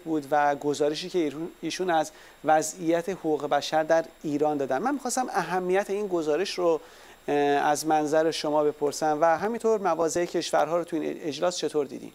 بود و گزارشی که ایشون از وضعیت حقوق بشر در ایران دادن. من میخواستم اهمیت این گزارش رو از منظر شما بپرسم و همینطور مواضع کشورها رو تو این اجلاس چطور دیدین؟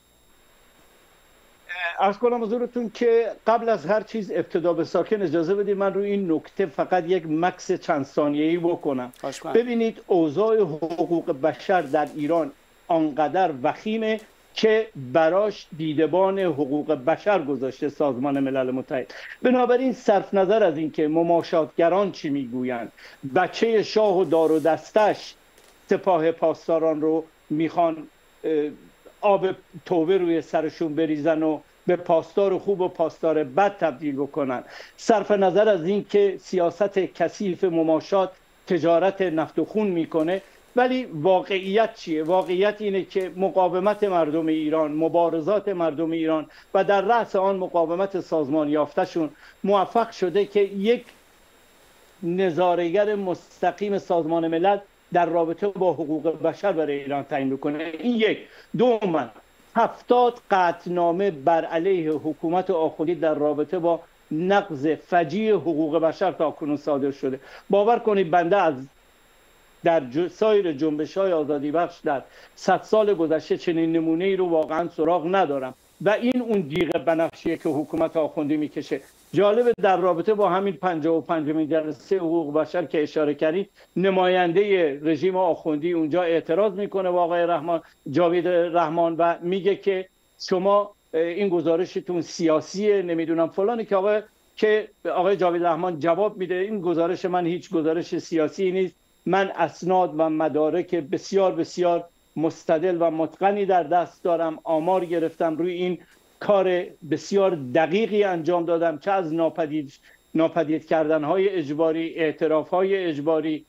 عرض کنم حضورتون که قبل از هر چیز ابتدا به ساکن اجازه بدید من روی این نکته فقط یک مکث چند ثانیه‌ای بکنم. ببینید اوضاع حقوق بشر در ایران آنقدر وخیمه که براش دیدبان حقوق بشر گذاشته سازمان ملل متحد. بنابراین صرف نظر از اینکه مماشاتگران چی میگویند، بچه شاه و دار و دستش سپاه پاسداران رو میخوان آب توبه روی سرشون بریزن و به پاسدار خوب و پاسدار بد تبدیل بکنن، صرف نظر از این که سیاست کثیف مماشات تجارت نفت و خون میکنه، ولی واقعیت چیه؟ واقعیت اینه که مقاومت مردم ایران، مبارزات مردم ایران و در رأس آن مقاومت سازمان یافتهشون موفق شده که یک نظاره‌گر مستقیم سازمان ملل در رابطه با حقوق بشر برای ایران تعیین کنه. این یک. دوما 70 قطعنامه بر علیه حکومت آخوندی در رابطه با نقض فجیع حقوق بشر تاکنون صادر شده. باور کنید بنده از در سایر جنبش‌های آزادی بخش در 100 سال گذشته چنین نمونه‌ای رو واقعا سراغ ندارم و این اون دیغ بنفشیه که حکومت آخوندی میکشه. جالب در رابطه با همین 55مین جلسه حقوق بشر که اشاره کردید، نماینده رژیم آخوندی اونجا اعتراض میکنه با آقای جاوید رحمان و میگه که شما این گزارشتون سیاسیه، نمیدونم فلانی، که آقای جاوید رحمان جواب میده این گزارش من هیچ گزارش سیاسی نیست، من اسناد و مدارک بسیار بسیار مستدل و متقنی در دست دارم، آمار گرفتم، روی این کار بسیار دقیقی انجام دادم، چه از ناپدید کردنهای اجباری، اعترافهای اجباری،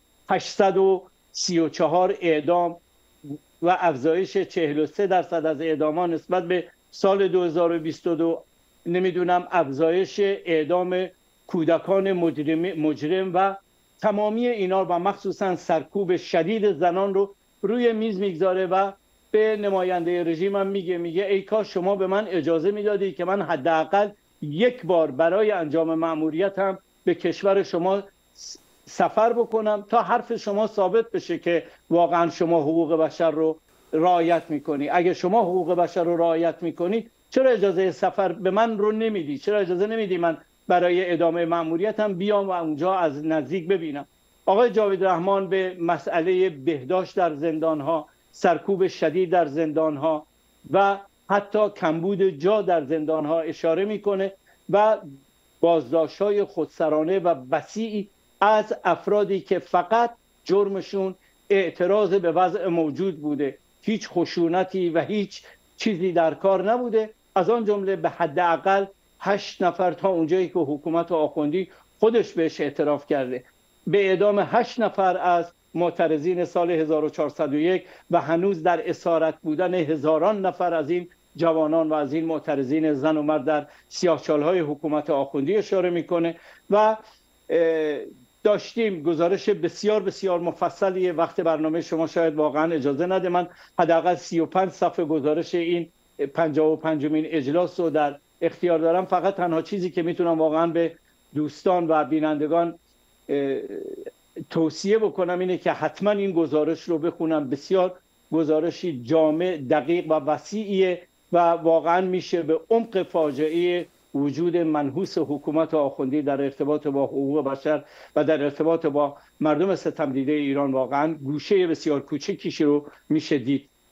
834 اعدام و افزایش 43% از اعدامان نسبت به سال 2022، نمیدونم افزایش اعدام کودکان مجرم و تمامی اینا و مخصوصا سرکوب شدید زنان رو روی میز میگذاره و به نماینده رژیم هم میگه ای کاش شما به من اجازه میدادی که من حداقل یک بار برای انجام مأموریتم به کشور شما سفر بکنم تا حرف شما ثابت بشه که واقعا شما حقوق بشر رو رعایت میکنی. اگه شما حقوق بشر رو رعایت میکنی چرا اجازه سفر به من رو نمیدی؟ چرا اجازه نمیدی من برای ادامه مأموریتم بیام و اونجا از نزدیک ببینم؟ آقای جاوید رحمان به مسئله بهداشت در زندانها، سرکوب شدید در زندانها و حتی کمبود جا در زندانها اشاره میکنه و بازداشت‌های خودسرانه و وسیعی از افرادی که فقط جرمشون اعتراض به وضع موجود بوده، هیچ خشونتی و هیچ چیزی در کار نبوده، از آن جمله به حداقل 8 نفر تا اونجایی که حکومت آخوندی خودش بهش اعتراف کرده، به اعدام 8 نفر از معترضین سال 1401 و هنوز در اسارت بودن هزاران نفر از این جوانان و از این معترضین زن و مرد در سیاهچال‌های حکومت آخوندی اشاره میکنه و داشتیم گزارش بسیار بسیار مفصلی. وقت برنامه شما شاید واقعا اجازه نده من حداقل 35 صفحه گزارش این 55مین اجلاس رو در اختیار دارم. فقط تنها چیزی که میتونم واقعا به دوستان و بینندگان توصیه بکنم اینه که حتما این گزارش رو بخونم. بسیار گزارشی جامع، دقیق و وسیعیه و واقعا میشه به عمق فاجعه وجود منحوس حکومت آخوندی در ارتباط با حقوق بشر و در ارتباط با مردم ستمدیده ایران واقعا گوشه بسیار کوچکیش رو میشه دید.